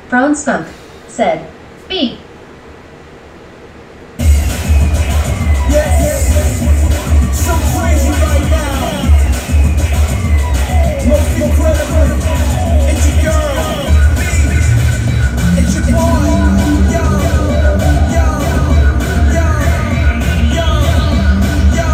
Brown Skunk said, "B." So crazy right now. Most incredible. It's your girl. It's your boy. Yo, yo, yo, yo, yo.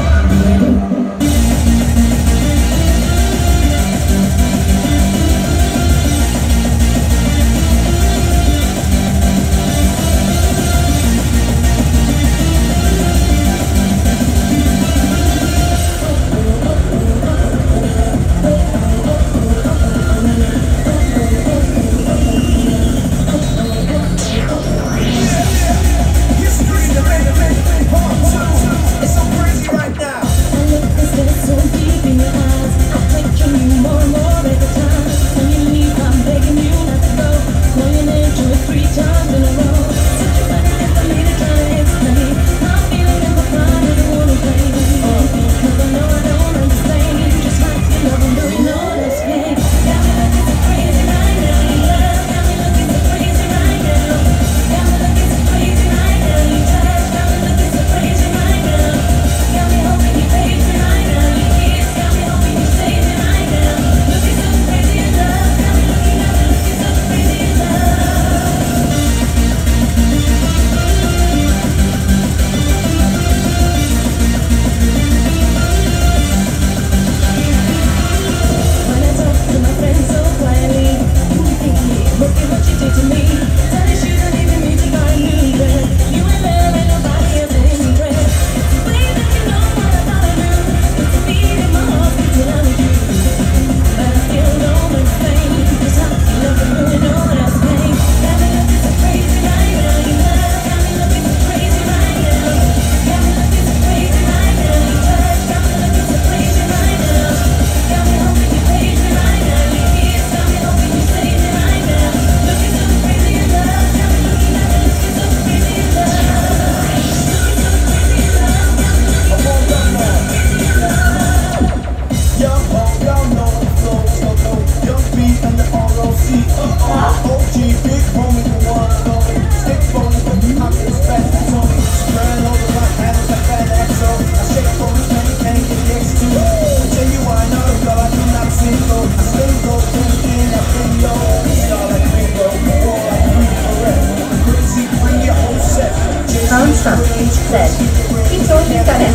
Brown Skunk said, "Keep going, you got it."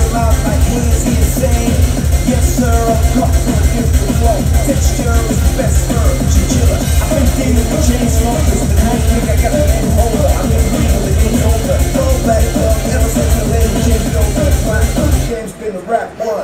Yes, sir, I've got the beautiful flow. Texture is the best for chinchilla. I've been dealing with chain smokers, but I think I got a name holder. I'm the real, the game's over. Go back up, ever since the lady came over the flat. The game's been a rap one.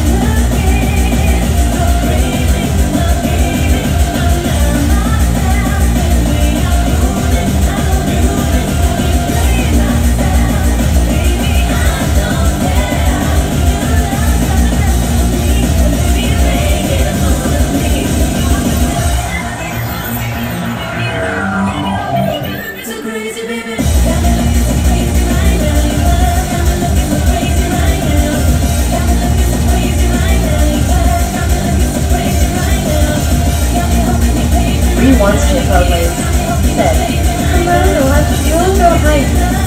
Wants to always said, "Come on, you'll go high."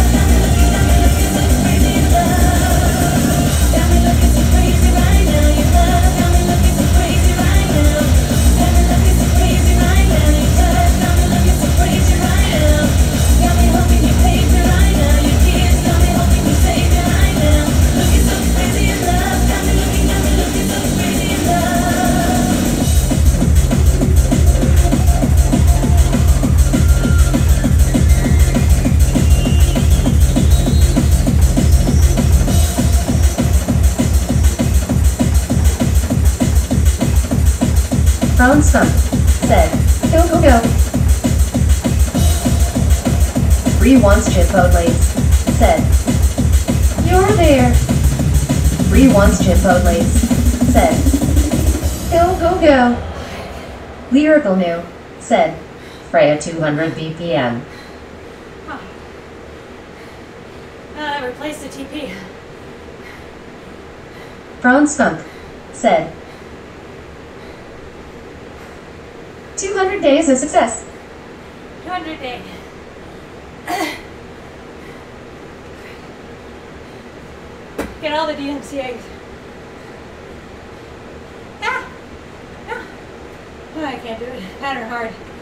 Brown Skunk said, "Go, go, go." Bree wants Chipotles said, "You're there." Bree wants Chipotles said, "Go, go, go." Lyrical New said, "Freya 200 BPM." Huh. I replaced the TP. Brown Skunk said, 200 days of success. Do I 500 day. Get all the DMCAs. Ah! Ah! Oh, I can't do it. Pattern hard.